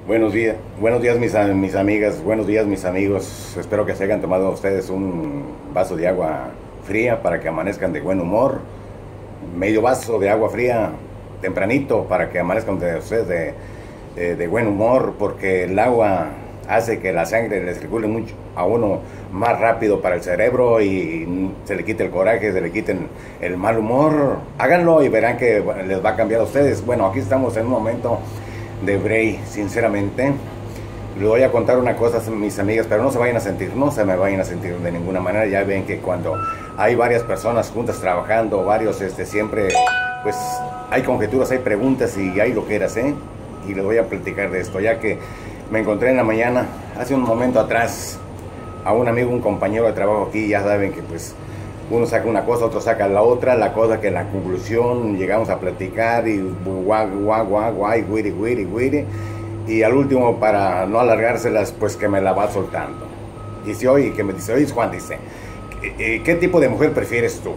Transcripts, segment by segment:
Buenos días mis amigas, buenos días mis amigos. Espero que se hayan tomado ustedes un vaso de agua fría para que amanezcan de buen humor. Medio vaso de agua fría tempranito para que amanezcan de ustedes de buen humor, porque el agua hace que la sangre le circule mucho a uno más rápido para el cerebro y se le quite el coraje, se le quite el mal humor. Háganlo y verán que les va a cambiar a ustedes. Bueno, aquí estamos en un momento de Bray, sinceramente. Les voy a contar una cosa, mis amigas, pero no se vayan a sentir, no se me vayan a sentir de ninguna manera. Ya ven que cuando hay varias personas juntas trabajando, varios, siempre, pues, hay conjeturas, hay preguntas y hay loqueras, ¿eh? Y les voy a platicar de esto, ya que me encontré en la mañana, hace un momento atrás, a un amigo, un compañero de trabajo aquí. Ya saben que, pues, uno saca una cosa, otro saca la otra, la cosa que en la conclusión llegamos a platicar y guay, guiri, y al último, para no alargárselas, pues que me la va soltando. Dice, oye, que me dice, oye Juan, dice, ¿qué tipo de mujer prefieres tú?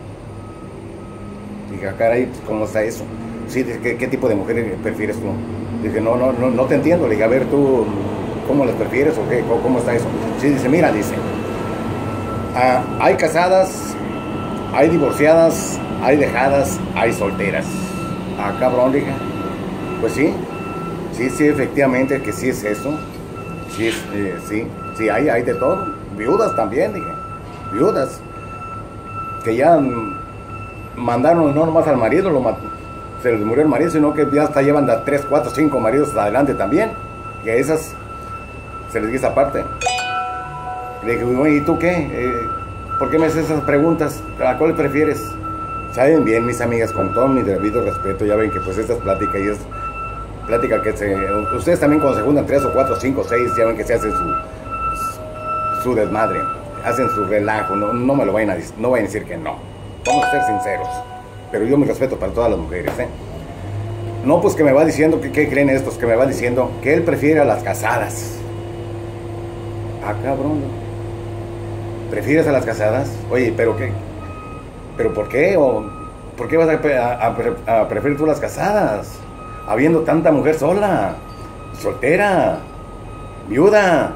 Dije, caray, ¿cómo está eso? Sí, ¿qué tipo de mujer prefieres tú? Dije, no te entiendo. Le dije, a ver, tú, ¿cómo las prefieres o qué? ¿Cómo está eso? Sí, dice, mira, dice, hay casadas, hay divorciadas, hay dejadas, hay solteras. Ah, cabrón, dije. Pues sí, efectivamente que sí es eso. Sí, sí, hay de todo. Viudas también, dije. Viudas. Que ya mandaron no nomás al marido, se les murió el marido, sino que ya hasta llevan de 3, 4, 5 maridos adelante también. Que a esas se les dice aparte. Le dije, ¿y tú qué? ¿Por qué me haces esas preguntas? ¿A cuál prefieres? Saben bien, mis amigas, con todo mi debido respeto, ya ven que pues estas pláticas y es plática que ustedes también cuando se juntan 3 o 4, 5, 6, ya ven que se hacen su desmadre, hacen su relajo. No me lo vayan no vayan a decir que no. Vamos a ser sinceros. Pero yo mi respeto para todas las mujeres, ¿eh? No, pues que me va diciendo, ¿qué creen estos? Que me va diciendo que él prefiere a las casadas. Ah, cabrón. ¿Prefieres a las casadas? Oye, ¿pero qué? ¿Pero por qué? ¿O por qué vas a preferir tú las casadas? Habiendo tanta mujer sola, soltera, viuda.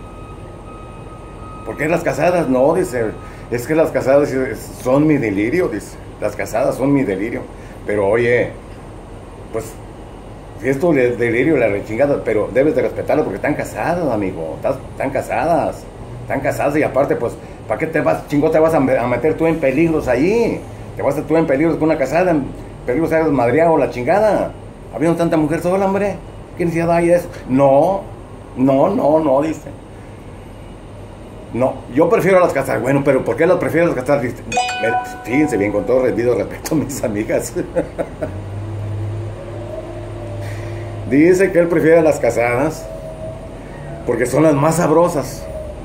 ¿Por qué las casadas? No, dice, es que las casadas son mi delirio, dice. Las casadas son mi delirio. Pero oye, pues, si es tu delirio, la rechingada, pero debes de respetarlo porque están casadas, amigo. Están casadas. Están casadas y aparte, pues, ¿para qué te vas a meter tú en peligros ahí? Te vas a tú en peligros con una casada, en peligros de madreado o la chingada. Habiendo tanta mujer sola, hombre. ¿Qué necesidad hay de eso? No, dice. No, yo prefiero a las casadas. Bueno, pero ¿por qué las prefiero a las casadas? Fíjense bien, con todo debido respeto, mis amigas. Dice que él prefiere a las casadas porque son las más sabrosas.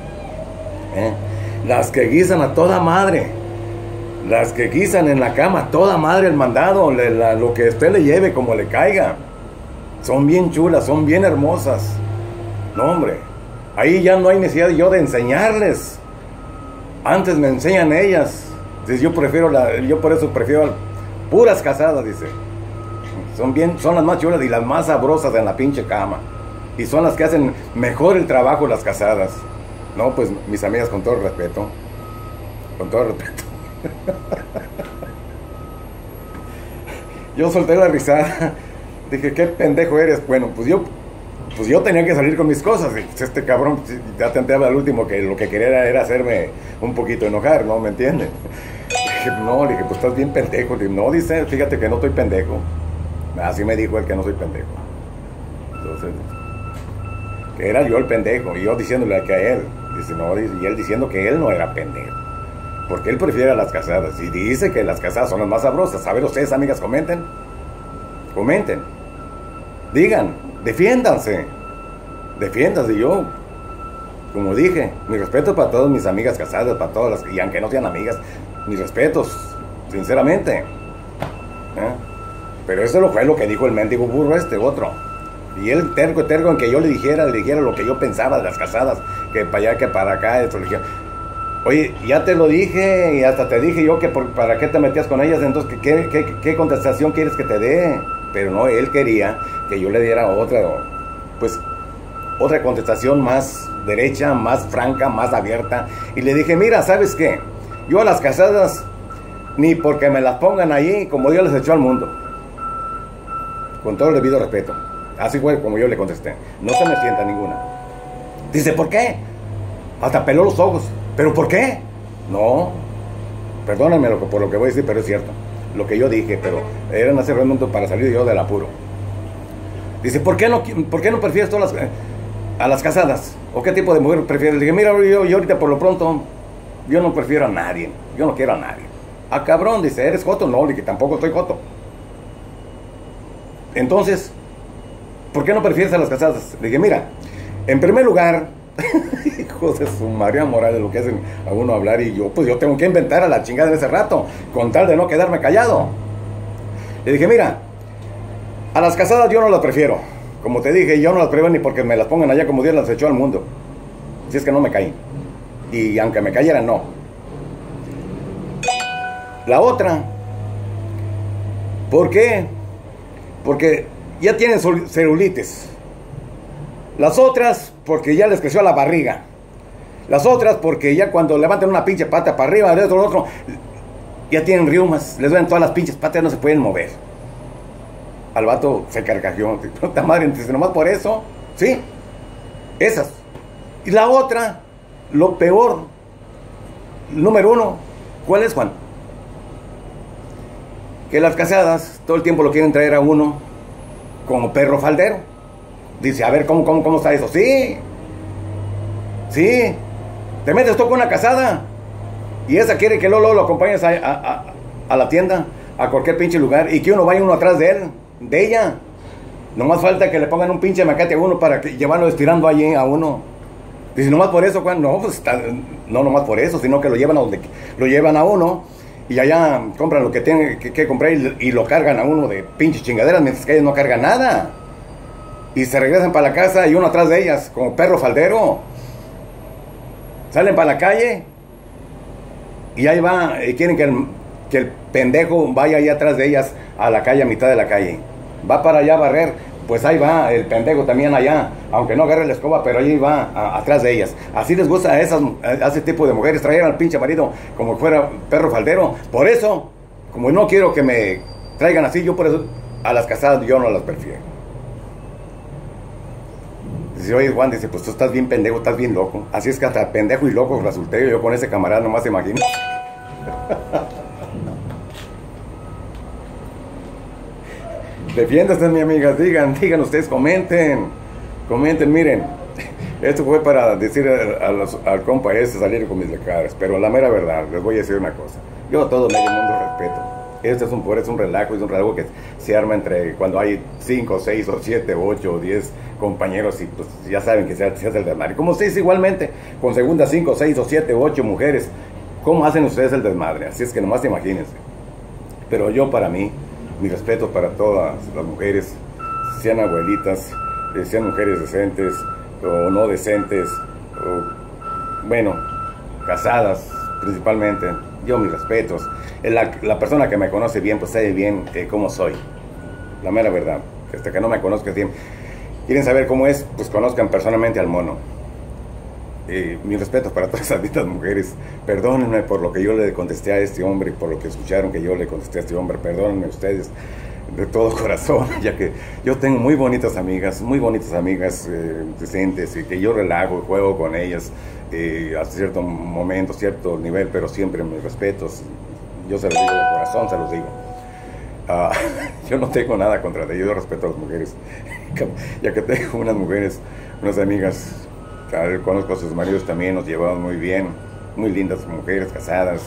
Las que guisan a toda madre, las que guisan en la cama a toda madre el mandado, lo que usted le lleve como le caiga. Son bien chulas, son bien hermosas. No, hombre, ahí ya no hay necesidad yo de enseñarles. Antes me enseñan ellas. Entonces yo por eso prefiero puras casadas, dice. Son las más chulas y las más sabrosas en la pinche cama. Y son las que hacen mejor el trabajo, las casadas. No, pues mis amigas, con todo respeto. Con todo respeto. Yo solté la risada. Dije, qué pendejo eres. Bueno, pues yo tenía que salir con mis cosas. Y este cabrón, ya te enteraba al último que lo que quería era hacerme un poquito enojar, ¿no? ¿Me entiendes? Le dije, pues estás bien pendejo. Dije, no, dice, fíjate que no estoy pendejo. Así me dijo él, que no soy pendejo. Entonces, que era yo el pendejo. Y yo diciéndole que a él. Dice, no, y él diciendo que él no era pendejo. Porque él prefiere a las casadas. Y dice que las casadas son las más sabrosas. A ver, ustedes, amigas, comenten. Comenten. Digan. Defiéndanse. Defiéndanse. Y yo, como dije, mi respeto para todas mis amigas casadas, para todas las, y aunque no sean amigas, mis respetos, sinceramente. Pero eso fue lo que dijo el mendigo burro otro. Y él terco en que yo le dijera lo que yo pensaba de las casadas, que para allá, que para acá, esto. Le dije, oye, ya te lo dije, y hasta te dije yo que para qué te metías con ellas, entonces, ¿qué contestación quieres que te dé? Pero no, él quería que yo le diera pues otra contestación más derecha, más franca, más abierta. Y le dije, mira, ¿sabes qué? Yo a las casadas, ni porque me las pongan ahí, como Dios les echó al mundo. Con todo el debido respeto. Así fue como yo le contesté. No se me sienta ninguna. Dice, ¿por qué? Hasta peló los ojos. ¿Pero por qué? No. Perdónenme por lo que voy a decir, pero es cierto. Lo que yo dije, pero era un acercamiento para salir yo del apuro. Dice, ¿por qué no prefieres todas a las casadas? ¿O qué tipo de mujer prefieres? Le dije, mira, yo ahorita por lo pronto, yo no prefiero a nadie. Yo no quiero a nadie. Ah, cabrón, dice, ¿eres joto? No, le dije, tampoco estoy joto. Entonces, ¿por qué no prefieres a las casadas? Le dije, mira, en primer lugar, hijos de su María Morales, lo que hacen a uno hablar, y yo tengo que inventar a la chingada en ese rato, con tal de no quedarme callado. Le dije, mira, a las casadas yo no las prefiero. Como te dije, yo no las prefiero ni porque me las pongan allá como Dios las echó al mundo. Si es que no me caí. Y aunque me cayeran, no. La otra, ¿por qué? Porque ya tienen celulitis. Las otras, porque ya les creció la barriga. Las otras, porque ya cuando levantan una pinche pata para arriba, de otro, ya tienen riumas. Les duelen todas las pinches patas, no se pueden mover. Al vato se carcajeó. Puta madre, entonces nomás por eso. Sí, esas. Y la otra, lo peor, número uno, ¿cuál es, Juan? Que las casadas todo el tiempo lo quieren traer a uno como perro faldero. Dice, a ver, ¿cómo está eso? Sí, sí. Te metes tú con una casada y esa quiere que lo acompañes a la tienda, a cualquier pinche lugar, y que uno vaya uno atrás de él, de ella. Nomás falta que le pongan un pinche macate a uno para llevarlo estirando allí a uno. Dice, nomás por eso, Juan. No, pues no nomás por eso, sino que lo llevan a donde lo llevan a uno, y allá compran lo que tienen que comprar y lo cargan a uno de pinches chingaderas, mientras que ellos no cargan nada. Y se regresan para la casa y uno atrás de ellas, como perro faldero. Salen para la calle y ahí va, y quieren que el pendejo vaya ahí atrás de ellas a la calle, a mitad de la calle. Va para allá a barrer, pues ahí va el pendejo también allá, aunque no agarre la escoba, pero ahí va atrás de ellas. Así les gusta a ese tipo de mujeres, traer al pinche marido como fuera perro faldero. Por eso, como no quiero que me traigan así, yo por eso a las casadas yo no las prefiero. Dice, oye, Juan, dice, pues tú estás bien pendejo, estás bien loco. Así es que hasta pendejo y loco resulté yo con ese camarada, nomás se imagino. Defiéndase, mi amiga, digan ustedes, comenten, miren. Esto fue para decir al compa ese salir con mis lecadas, pero la mera verdad, les voy a decir una cosa. Yo a todo medio mundo respeto. Esto es un relajo que se arma entre cuando hay 5, 6 o 7, 8 o 10 compañeros, y pues ya saben que se hace el desmadre. Como ustedes igualmente, con segunda 5, 6 o 7 o 8 mujeres, ¿cómo hacen ustedes el desmadre? Así es que nomás imagínense. Pero yo, para mí, mi respeto para todas las mujeres, sean abuelitas, sean mujeres decentes o no decentes, o, bueno, casadas principalmente. Yo mis respetos. La persona que me conoce bien, pues sabe bien cómo soy. La mera verdad. Hasta que no me conozcan bien, quieren saber cómo es, pues conozcan personalmente al mono. Mi respeto para todas esas lindas mujeres. Perdónenme por lo que yo le contesté a este hombre, por lo que escucharon que yo le contesté a este hombre. Perdónenme ustedes de todo corazón, ya que yo tengo muy bonitas amigas decentes, y que yo relajo y juego con ellas hasta cierto momento, cierto nivel, pero siempre mis respetos. Yo se los digo de corazón, se los digo. Yo no tengo nada contra ellos, yo respeto a las mujeres. Ya que tengo unas mujeres, unas amigas, conozco a sus maridos también, nos llevamos muy bien, muy lindas mujeres, casadas.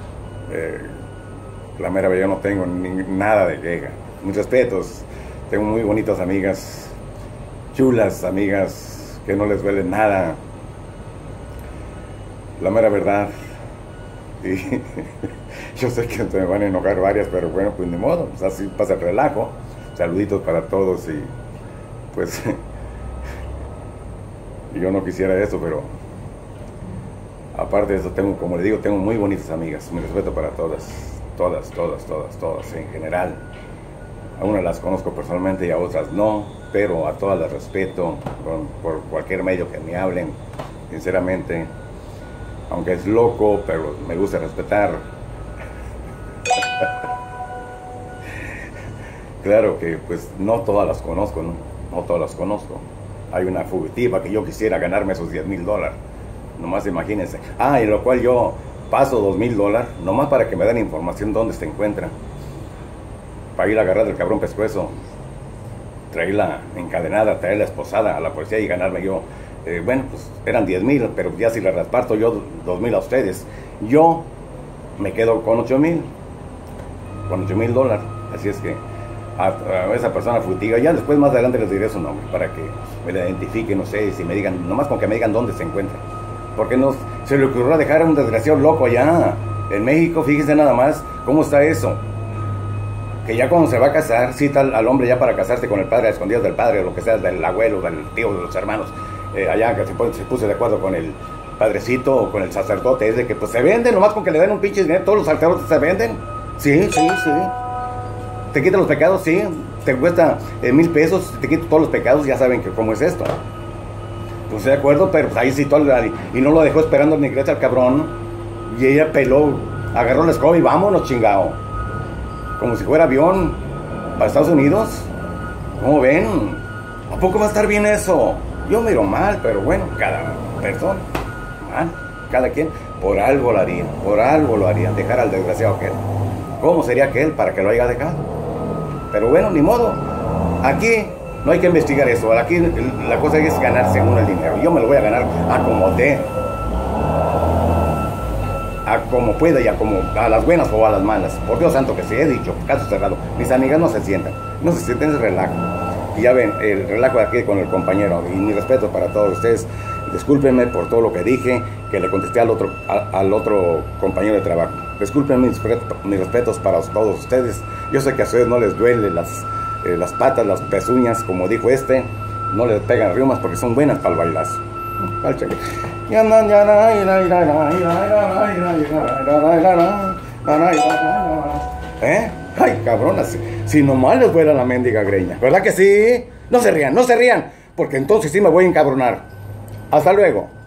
La mera verdad, yo no tengo nada de queja. Mis respetos, tengo muy bonitas amigas, chulas amigas, que no les duele nada. La mera verdad. Y yo sé que me van a enojar varias, pero bueno, pues ni modo, pues así pasa el relajo. Saluditos para todos, y pues yo no quisiera eso, pero aparte de eso, tengo, como le digo, tengo muy bonitas amigas. Mi respeto para todas en general. A unas las conozco personalmente y a otras no. pero a todas las respeto por cualquier medio que me hablen, sinceramente, aunque es loco, pero me gusta respetar. Claro que pues no todas las conozco, ¿no? No todas las conozco. Hay una fugitiva que yo quisiera ganarme esos $10,000. Nomás imagínense. Y lo cual yo paso $2,000, nomás para que me den información dónde se encuentra. Para ir a agarrar el cabrón pescuezo, traerla encadenada, traerla esposada a la policía y ganarme yo. Bueno, pues eran 10,000, pero ya si le reparto yo 2,000 a ustedes, yo me quedo con 8,000. Con $8,000. Así es que a esa persona fugitiva, ya después más adelante les diré su nombre para que me la identifiquen, no sé, si me digan, nomás con que me digan dónde se encuentra. Porque no se le ocurrió dejar a un desgraciado loco allá en México. Fíjense nada más cómo está eso, que ya cuando se va a casar, cita al hombre ya para casarse con el padre, a escondidas del padre, o lo que sea, del abuelo, del tío, de los hermanos, allá que se puso de acuerdo con el padrecito o con el sacerdote, es de que pues se venden, nomás con que le den un pinche dinero, todos los sacerdotes se venden. Sí. Te quita los pecados, sí, te cuesta 1,000 pesos, te quita todos los pecados, ya saben que cómo es esto. Pues de acuerdo, pero pues ahí citó y no lo dejó esperando en la iglesia al cabrón, y ella peló, agarró la escoba y vámonos, chingado. Como si fuera avión para Estados Unidos. ¿Cómo ven? ¿A poco va a estar bien eso? Yo miro mal, pero bueno, cada persona, mal, cada quien, por algo lo haría, dejar al desgraciado aquel. ¿Cómo sería aquel para que lo haya dejado? Pero bueno, ni modo. Aquí no hay que investigar eso. Aquí la cosa es ganar según el dinero. Yo me lo voy a ganar a como dé, a como pueda y a las buenas o a las malas. Por Dios santo que se he dicho, caso cerrado. Mis amigas no se sientan es relajo. Y ya ven, el relajo de aquí con el compañero. Y mi respeto para todos ustedes. Discúlpenme por todo lo que dije, que le contesté al otro compañero de trabajo. Disculpen mis respetos para todos ustedes. Yo sé que a ustedes no les duele las patas, las pezuñas, como dijo no les pegan riumas porque son buenas para el bailazo. Ay, cabronas, si nomás les vuela la mendiga greña, ¿verdad que sí? No se rían, porque entonces sí me voy a encabronar. Hasta luego.